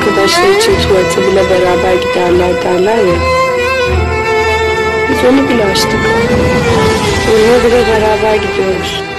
arkadaşlar için tuvalete bile beraber giderler derler ya. Biz onu bile açtık. Onunla bile beraber gidiyoruz.